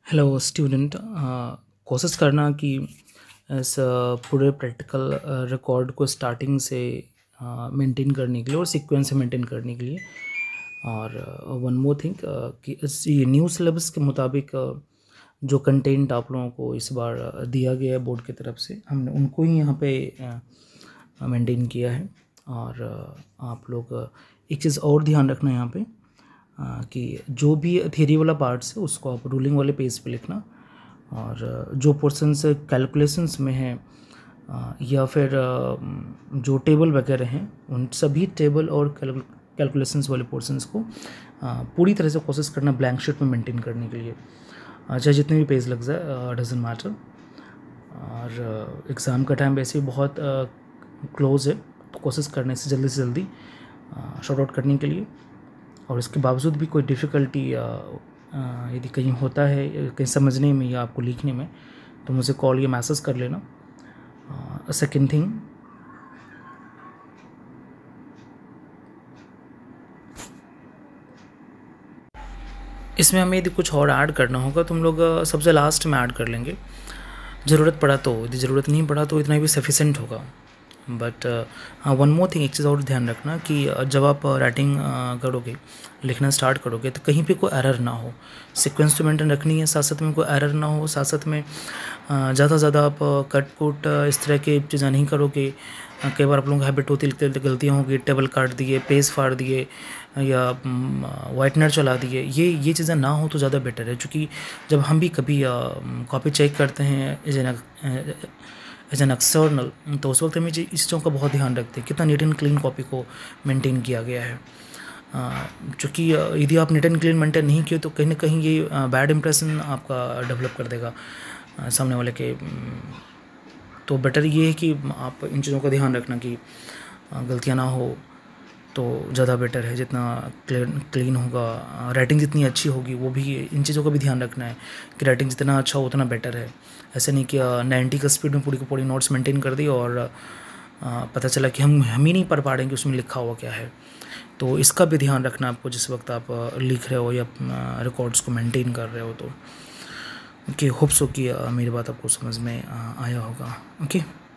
Hello student, कोशिश करना कि इस पूरे प्रैक्टिकल रिकॉर्ड को स्टार्टिंग से मेंटेन करने के लिए और सीक्वेंस से मेंटेन करने के लिए। और वन मोर थिंग कि इस ये न्यू सिलेबस के मुताबिक जो कंटेंट आप लोगों को इस बार दिया गया है बोर्ड की तरफ से, हमने उनको ही यहाँ पे मेंटेन किया है। और आप लोग एक चीज़ और ध्यान रखना यहाँ पे कि जो भी थियरी वाला पार्ट्स है उसको आप रूलिंग वाले पेज पे लिखना, और जो पोर्शंस कैलकुलेशंस में है या फिर जो टेबल वगैरह हैं उन सभी टेबल और कैलकुलेशंस वाले पोर्शंस को पूरी तरह से कोशिश करना ब्लैंक शीट में मेंटेन करने के लिए, चाहे जितने भी पेज लग जाए, डजेंट मैटर। और एग्ज़ाम का टाइम वैसे ही बहुत क्लोज है, तो कोशिश करने से जल्दी शॉर्ट आउट करने के लिए। और इसके बावजूद भी कोई डिफ़िकल्टी यदि कहीं होता है कहीं समझने में या आपको लिखने में, तो मुझे कॉल या मैसेज कर लेना। सेकेंड थिंग, इसमें हमें यदि कुछ और ऐड करना होगा तो हम लोग सबसे लास्ट में ऐड कर लेंगे, ज़रूरत पड़ा तो। यदि ज़रूरत नहीं पड़ा तो इतना भी सफिशेंट होगा। बट हाँ, वन मोर थिंग, एक चीज़ और ध्यान रखना कि जब आप राइटिंग करोगे, लिखना स्टार्ट करोगे, तो कहीं पे कोई एरर ना हो। सीक्वेंस तो मेंटेन रखनी है, साथ साथ में कोई एरर ना हो, साथ साथ में ज़्यादा से ज़्यादा आप कट कुट इस तरह की चीज़ें नहीं करोगे। कई बार आप लोगों को हैबिट होती है, लिखते लिखते गलतियाँ होगी, टेबल काट दिए, पेज फाड़ दिए या वाइटनर चला दिए। ये चीज़ें ना हो तो ज़्यादा बेटर है, क्योंकि जब हम भी कभी कॉपी चेक करते हैं एज एन एक्सटर्नल, तो उस वक्त हमें इस चीज़ों का बहुत ध्यान रखते हैं कितना नीट एंड क्लीन कॉपी को मेंटेन किया गया है। क्योंकि यदि आप नीट एंड क्लीन मेंटेन नहीं किए तो कहीं ना कहीं ये बैड इंप्रेशन आपका डेवलप कर देगा सामने वाले के। तो बेटर ये है कि आप इन चीज़ों का ध्यान रखना कि गलतियाँ ना हो तो ज़्यादा बेटर है। जितना क्लीन होगा, राइटिंग जितनी अच्छी होगी, वो भी इन चीज़ों का भी ध्यान रखना है कि राइटिंग जितना अच्छा हो उतना बेटर है। ऐसे नहीं कि 90 का स्पीड में पूरी की पूरी नोट्स मेंटेन कर दी और पता चला कि हम ही नहीं पढ़ पा रहे हैं कि उसमें लिखा हुआ क्या है। तो इसका भी ध्यान रखना आपको जिस वक्त आप लिख रहे हो या रिकॉर्ड्स को मेंटेन कर रहे हो। तो ओके, होप सो कि मेरी बात आपको समझ में आया होगा। ओके,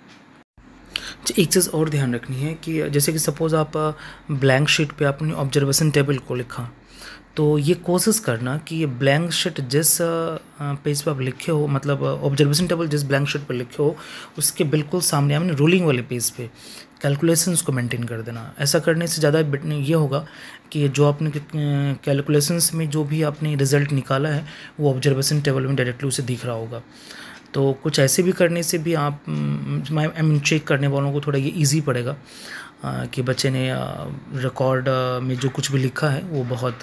एक चीज़ और ध्यान रखनी है कि जैसे कि सपोज़ आप ब्लैंक शीट पे आपने ऑब्जर्वेशन टेबल को लिखा, तो ये कोशिश करना कि ये ब्लैंक शीट जिस पेज पे आप लिखे हो, मतलब ऑब्जर्वेशन टेबल जिस ब्लैंक शीट पे लिखे हो, उसके बिल्कुल सामने आपने रूलिंग वाले पेज पे कैलकुलेशंस को मेंटेन कर देना। ऐसा करने से ज़्यादा ये होगा कि जो आपने कैलकुलेशंस में जो भी आपने रिज़ल्ट निकाला है वो ऑब्जर्वेशन टेबल में डायरेक्टली उसे दिख रहा होगा। तो कुछ ऐसे भी करने से भी आप आई मीन चेक करने वालों को थोड़ा ये इजी पड़ेगा कि बच्चे ने रिकॉर्ड में जो कुछ भी लिखा है वो बहुत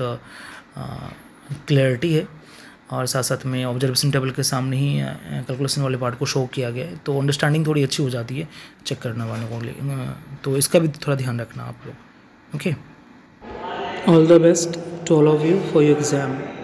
क्लैरिटी है, और साथ साथ में ऑब्जर्वेशन टेबल के सामने ही कैलकुलेशन वाले पार्ट को शो किया गया है, तो अंडरस्टैंडिंग थोड़ी अच्छी हो जाती है चेक करने वालों को लिए। तो इसका भी थोड़ा ध्यान रखना आप लोग। Okay, all the best to all of you for your exam.